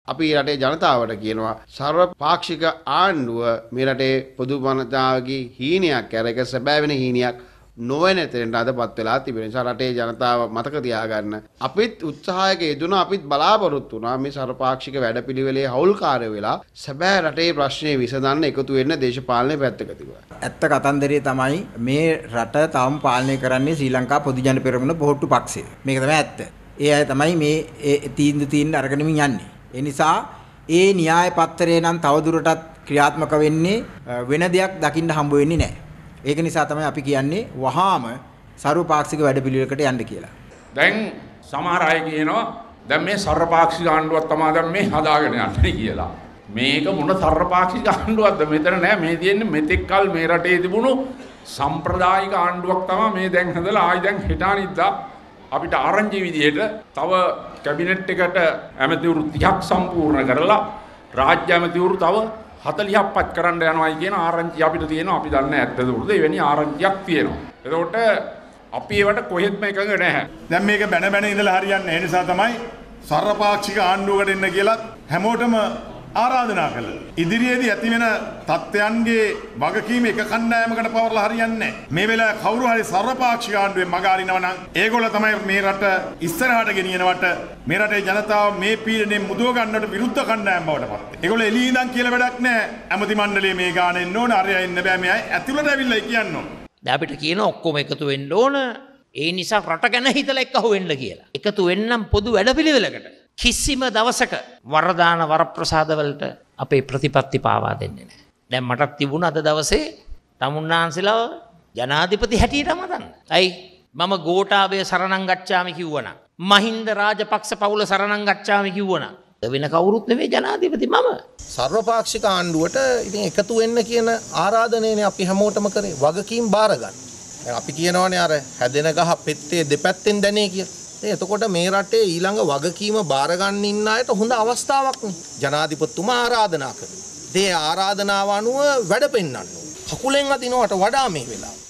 අපි රටේ ජනතාවට කියනවා සර්වපාක්ෂික ආණ්ඩුව මේ රටේ පොදු ජනතාවගේ හීනයක් කරක සැබෑ වෙන හීනයක් නොවන තැනට අදපත් වෙලා තිබෙන නිසා රටේ ජනතාව මතක තියාගන්න අපිත් උත්සාහයක යෙදුණා අපිත් බලාපොරොත්තු වුණා මේ සර්වපාක්ෂික වැඩපිළිවෙලේ හවුල්කාරයෝ වෙලා සැබෑ රටේ ප්‍රශ්නේ විසඳන්න එකතු වෙන්න දේශපාලනයේ පැත්තක තිබුණා. ඇත්ත කතන්දරේ තමයි මේ රට තාම පාලනය කරන්නේ ශ්‍රී ලංකා පොදු ජන පෙරමුණ පොහොට්ටු පක්ෂය. මේක තමයි ඇත්ත. ඒ අය තමයි මේ තීන්දුව අරගෙනමින් යන්නේ. ඒ නිසා ඒ න්‍යාය පත්‍රය නම් තවදුරටත් ක්‍රියාත්මක වෙන්නේ වෙන දෙයක් දකින්න හම්බ වෙන්නේ නැහැ. ඒක නිසා තමයි අපි කියන්නේ වහාම සර්වපාක්ෂික වැඩපිළිවෙලකට යන්න කියලා. දැන් සමහර අය කියනවා දැන් මේ සර්වපාක්ෂික ආණ්ඩුවක් තමයි දැන් මේ හදාගෙන යන්නේ කියලා. මේක මොන සර්වපාක්ෂික ආණ්ඩුවක්ද? මෙතන නෑ මේ තියෙන්නේ මෙතෙක්කල් මේ රටේ තිබුණු සම්ප්‍රදායික ආණ්ඩුවක් තමයි මේ දැන් හදලා ආයි දැන් හිටානිද්දා අපිට ආරංචි විදියට තව කැබිනට් එකට ඇමතිවරු 30ක් සම්පූර්ණ කරලා රාජ්‍ය ඇමතිවරු තව 40ක් පත් කරන්න යනවායි කියන ආරංචි අපිට තියෙනවා. අපි දන්නේ ඇත්තද උරුද? එවැනි ආරංචියක් තියෙනවා. එතකොට අපි ඒවට කොහෙත්ම එකඟ නැහැ. දැන් මේක බැන බැන ඉඳලා හරියන්නේ නැහැ. ඒ නිසා තමයි සර්වපාක්ෂික ආණ්ඩුවකට එන්න කියලා හැමෝටම ආරාධනා කළා. ඉදිරියේදී ඇති වෙන තත්ත්වයන්ගේ වගකීම එක කණ්ඩායමකට පවරලා හරියන්නේ නැහැ. මේ වෙලාවේ කවුරු හරි සර්වපාක්ෂික ආණ්ඩුවේ මග අරිනවා නම් ඒගොල්ලෝ තමයි මේ රට ඉස්සරහට ගෙනියනවට මේ රටේ ජනතාව මේ පීඩනයෙන් මුදව ගන්නට විරුද්ධ කණ්ඩායම් බවට පත් වෙනවා. ඒගොල්ලෝ එළියේ ඉඳන් කියලා වැඩක් නැහැ. ඇමති මණ්ඩලයේ මේ ගාන එන්න ඕන, අරයා ඉන්න බෑ, මෙයා ඇතුළට ඇවිල්ලා කියන්න ඕන. දැන් අපිට කියන ඔක්කොම එකතු වෙන්න ඕන. ඒ නිසා රට ගැන හිතලා එක්කහුව වෙන්න කියලා. එකතු වෙන්නම් පොදු වැඩපිළිවෙලකට. කිසිම දවසක වරදාන වරප්‍රසාදවලට අපේ ප්‍රතිපත්ති පාවා දෙන්නේ නැහැ. දැන් මටත් තිබුණා අද දවසේ තමුන්නාන්සලා ජනාධිපති හැටියට මතන්න. අයි මම ගෝඨාභය සරණං ගච්ඡාමි කිව්වනම් මහින්ද රාජපක්ෂ පවුල සරණං ගච්ඡාමි කිව්වනම් වෙන කවුරුත් නෙවෙයි ජනාධිපති මම. සර්වපාක්ෂික ආණ්ඩුවට ඉතින් එකතු වෙන්න කියන ආරාධනයනේ අපි හැමෝටම කරේ. වගකීම් බාර ගන්න. දැන් අපි කියනවානේ අර හැදෙන ගහ පෙත්තේ දෙපැත්තෙන් දැනේ කියලා. එතකොට මේ රටේ ඊළඟ වගකීම බාර ගන්න ඉන්න අයට හොඳ අවස්ථාවක් නේ. ජනාධිපතිතුමා ආරාධනා කරනවා. ඒ ආරාධනාව අනුව වැඩ පෙන්වන්න ඕන. කකුලෙන් අදිනවට වඩා මේ වෙලාව